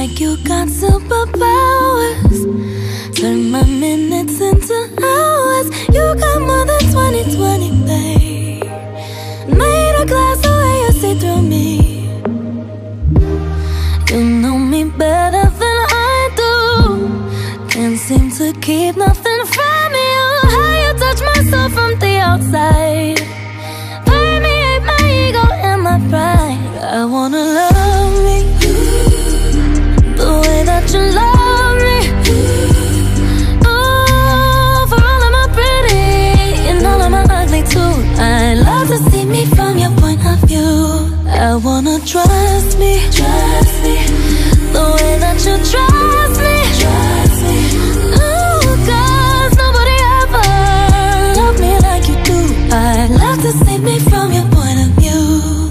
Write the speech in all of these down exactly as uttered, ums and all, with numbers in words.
like you got superpowers. Turn my minutes into hours. You got more than twenty twenty, babe. Made a glass the way you see through me. You know me better than I do. Can't seem to keep nothing from you. How you touch my soul from the outside. Permeate my ego and my pride. I wanna love me the way that you love me. Oh, for all of my pretty and all of my ugly too. I love to see me from your point of view. I wanna trust me, trust me, the way that you trust me, trust me. Ooh, 'cause nobody ever loved me like you do. I love to see me from your point of view.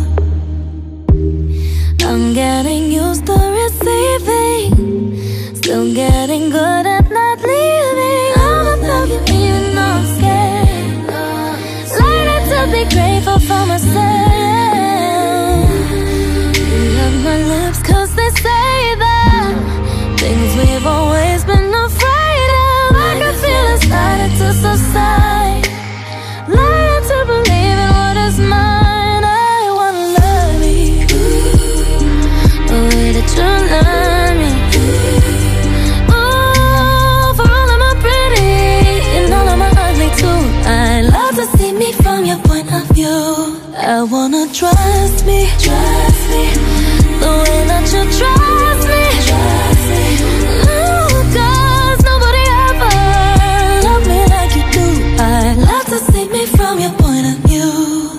I'm getting used to receiving, still getting good at not leaving. I'm above you even though I'm scared. Learning to be grateful for myself. You love my lips 'cause they say that things we've always been afraid of. I can feel it starting to subside. Learning to believe in what is mine. I wanna love you the way that you love me. Oh, for all of my pretty and all of my ugly too. I love to see me from your point of view. I wanna trust me, trust me, the way that you trust me, trust me. Ooh, 'cause nobody ever loved me like you do. I love to see me from your point of view.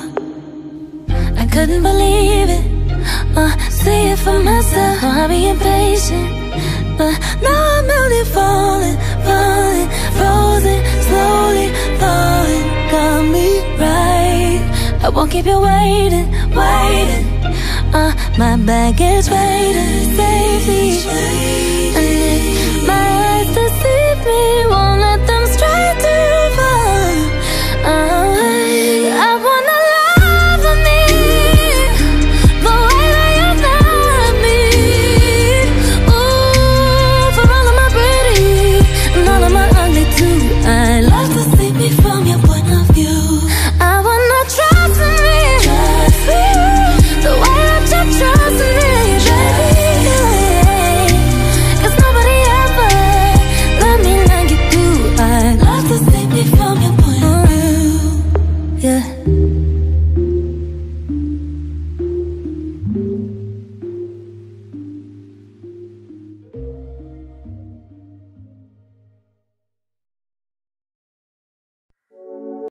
I couldn't believe it, uh, see it for myself. Oh, I'll be impatient, but now I'm really falling, falling, frozen, slowly falling. Got me right, I won't keep you waiting, waiting. Uh, my baggage waiting, safety. And if my eyes deceive me, won't let